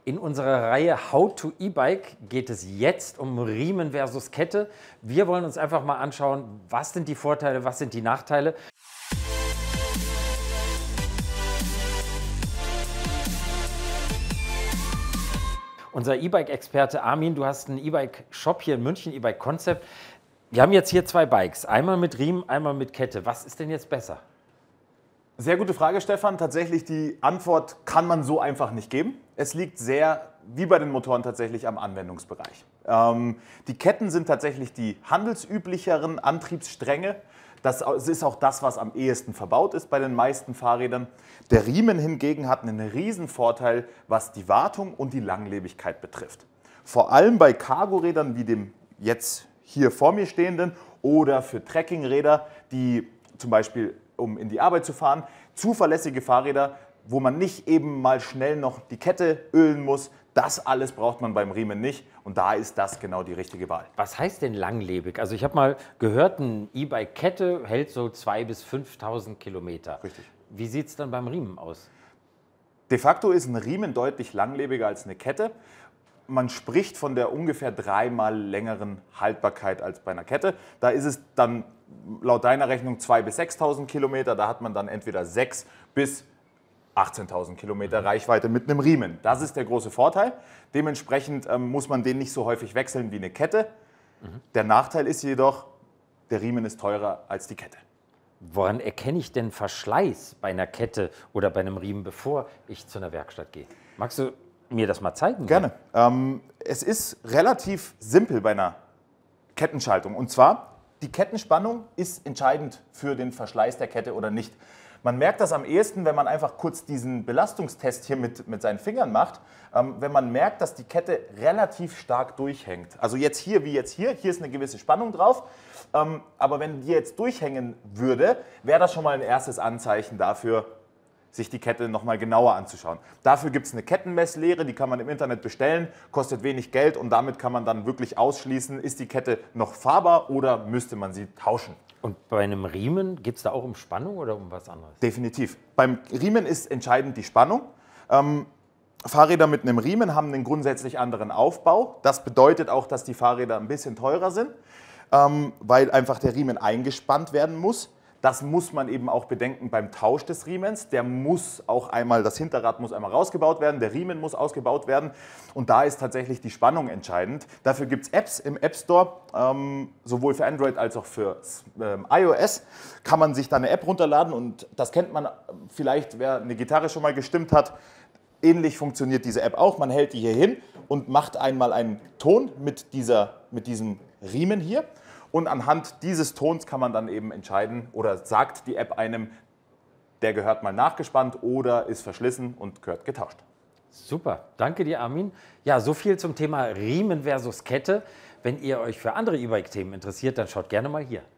In unserer Reihe How to E-Bike geht es jetzt um Riemen versus Kette. Wir wollen uns einfach mal anschauen, was sind die Vorteile, was sind die Nachteile. Unser E-Bike-Experte Armin, du hast einen E-Bike-Shop hier in München, E-Bike Concept. Wir haben jetzt hier zwei Bikes, einmal mit Riemen, einmal mit Kette. Was ist denn jetzt besser? Sehr gute Frage, Stefan. Tatsächlich die Antwort kann man so einfach nicht geben. Es liegt sehr, wie bei den Motoren, tatsächlich am Anwendungsbereich. Die Ketten sind tatsächlich die handelsüblicheren Antriebsstränge. Das ist auch das, was am ehesten verbaut ist bei den meisten Fahrrädern. Der Riemen hingegen hat einen riesen Vorteil, was die Wartung und die Langlebigkeit betrifft. Vor allem bei Cargorädern wie dem jetzt hier vor mir stehenden oder für Trekkingräder, die zum Beispiel um in die Arbeit zu fahren, zuverlässige Fahrräder, wo man nicht eben mal schnell noch die Kette ölen muss. Das alles braucht man beim Riemen nicht und da ist das genau die richtige Wahl. Was heißt denn langlebig? Also ich habe mal gehört, eine E-Bike-Kette hält so 2.000 bis 5.000 Kilometer. Richtig. Wie sieht es dann beim Riemen aus? De facto ist ein Riemen deutlich langlebiger als eine Kette. Man spricht von der ungefähr 3-mal längeren Haltbarkeit als bei einer Kette. Da ist es dann laut deiner Rechnung 2.000 bis 6.000 Kilometer. Da hat man dann entweder 6.000 bis 18.000 Kilometer Reichweite mit einem Riemen. Das ist der große Vorteil. Dementsprechend muss man den nicht so häufig wechseln wie eine Kette. Der Nachteil ist jedoch, der Riemen ist teurer als die Kette. Woran erkenne ich denn Verschleiß bei einer Kette oder bei einem Riemen, bevor ich zu einer Werkstatt gehe? Magst du mir das mal zeigen? Gerne. Es ist relativ simpel bei einer Kettenschaltung. Und zwar, die Kettenspannung ist entscheidend für den Verschleiß der Kette oder nicht. Man merkt das am ehesten, wenn man einfach kurz diesen Belastungstest hier mit seinen Fingern macht. Wenn man merkt, dass die Kette relativ stark durchhängt. Also jetzt hier wie jetzt hier ist eine gewisse Spannung drauf. Aber wenn die jetzt durchhängen würde, wäre das schon mal ein erstes Anzeichen dafür, sich die Kette nochmal genauer anzuschauen. Dafür gibt es eine Kettenmesslehre, die kann man im Internet bestellen, kostet wenig Geld und damit kann man dann wirklich ausschließen, ist die Kette noch fahrbar oder müsste man sie tauschen. Und bei einem Riemen geht es da auch um Spannung oder um was anderes? Definitiv. Beim Riemen ist entscheidend die Spannung. Fahrräder mit einem Riemen haben einen grundsätzlich anderen Aufbau. Das bedeutet auch, dass die Fahrräder ein bisschen teurer sind, weil einfach der Riemen eingespannt werden muss. Das muss man eben auch bedenken beim Tausch des Riemens. Der muss auch einmal, das Hinterrad muss einmal rausgebaut werden, der Riemen muss ausgebaut werden. Und da ist tatsächlich die Spannung entscheidend. Dafür gibt es Apps im App Store, sowohl für Android als auch für iOS. Kann man sich da eine App runterladen und das kennt man vielleicht, wer eine Gitarre schon mal gestimmt hat. Ähnlich funktioniert diese App auch. Man hält die hier hin und macht einmal einen Ton mit diesem Riemen hier. Und anhand dieses Tons kann man dann eben entscheiden oder sagt die App einem, der gehört mal nachgespannt oder ist verschlissen und gehört getauscht. Super, danke dir Armin. Ja, so viel zum Thema Riemen versus Kette. Wenn ihr euch für andere E-Bike-Themen interessiert, dann schaut gerne mal hier.